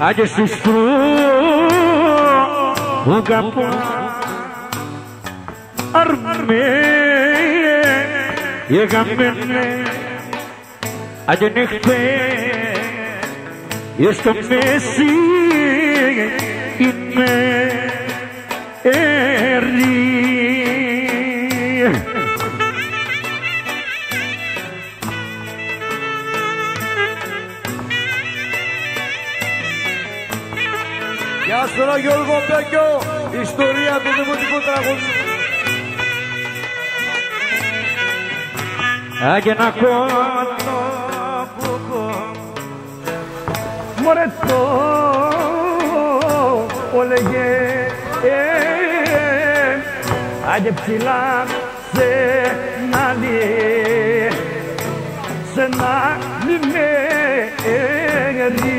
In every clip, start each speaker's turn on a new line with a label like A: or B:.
A: aja justru ugapa arme ya gamene aja nekpe esta Messi inme eri
B: Γεια σου ρε Γιώργο Πέκιο, ιστορία του δημοτικού τραγουδιού.
A: Άγια να κόντο κουκό μωρέ το όλεγε Άγια ψηλά σε να λιέ σε να λιμέρι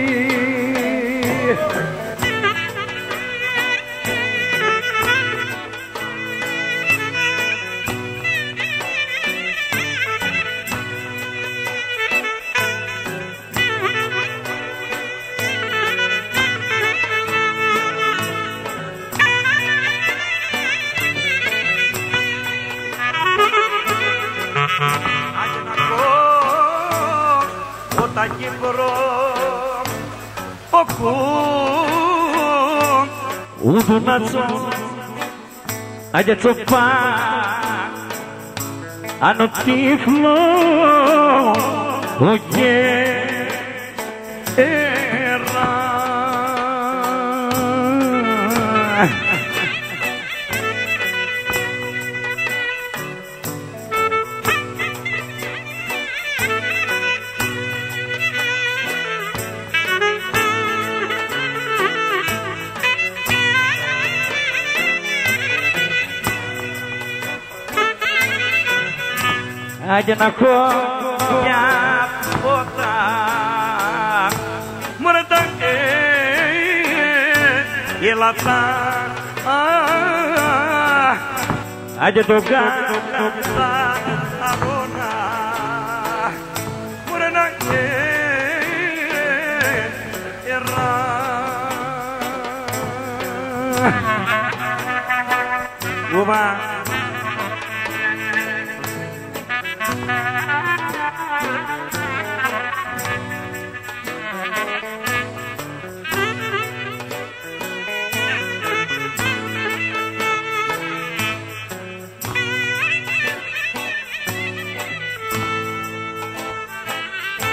A: τα Κύπρο ο κουν ουδου να τσο αγια τσοπά άνω τύφλο ο γέρα Άγια να έχω μια φώτα μωρέ τα γελατά Άγια το κάνω τα αγώνα μωρέ να γερά